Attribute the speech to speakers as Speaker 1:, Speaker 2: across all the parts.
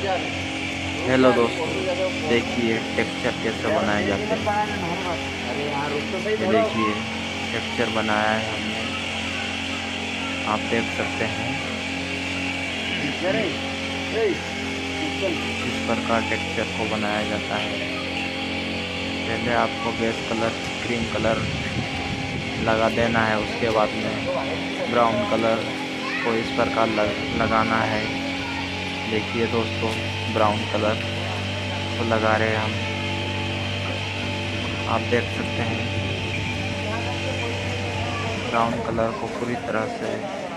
Speaker 1: Hello दोस्तों, देखिए texture कैसे बनाए जाते हैं। ये देखिए टेक्सचर बनाया है हमने, आप देख सकते हैं। इस प्रकार टेक्सचर को बनाया जाता है। पहले आपको बेस कलर क्रीम कलर लगा देना है, उसके बाद में ब्राउन कलर को इस प्रकार लगाना है। देखिए दोस्तों, ब्राउन कलर को लगा रहे हैं हम, आप देख सकते हैं। ब्राउन कलर को पूरी तरह से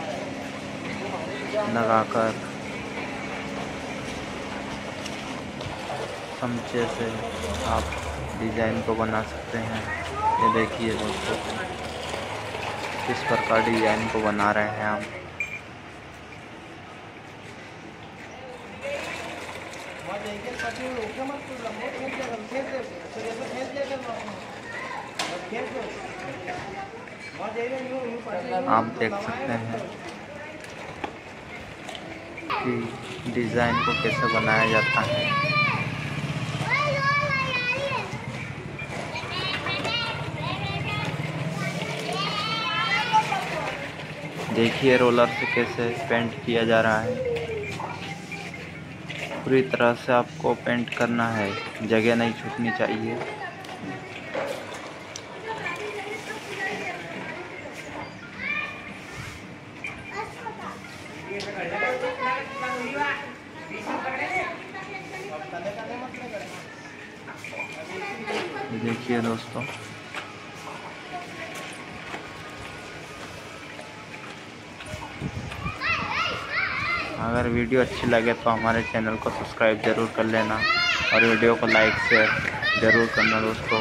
Speaker 1: लगाकर चमचे से आप डिज़ाइन को बना सकते हैं। ये देखिए दोस्तों, किस प्रकार डिज़ाइन को बना रहे हैं हम। आप देख सकते हैं कि डिज़ाइन को कैसे बनाया जाता है। देखिए रोलर से कैसे पेंट किया जा रहा है। पूरी तरह से आपको पेंट करना है, जगह नहीं छूटनी चाहिए। देखिए दोस्तों, अगर वीडियो अच्छी लगे तो हमारे चैनल को सब्सक्राइब ज़रूर कर लेना और वीडियो को लाइक शेयर ज़रूर करना दोस्तों।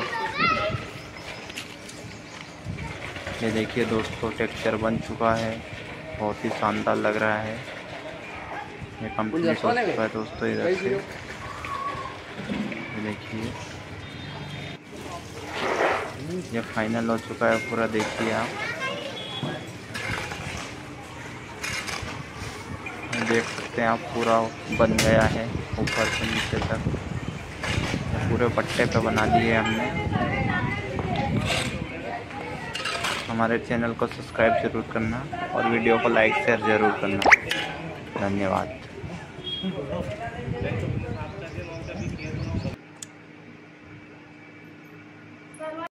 Speaker 1: ये देखिए दोस्तों, टेक्सचर बन चुका है, बहुत ही शानदार लग रहा है। ये कंप्लीट हो चुका है दोस्तों। इधर से ये देखिए, ये फाइनल हो चुका है पूरा। देखिए आप देख सकते हैं, आप पूरा बन गया है ऊपर से नीचे तक। पूरे पट्टे पे बना दिए हमने। हमारे चैनल को सब्सक्राइब ज़रूर करना और वीडियो को लाइक शेयर ज़रूर करना। धन्यवाद।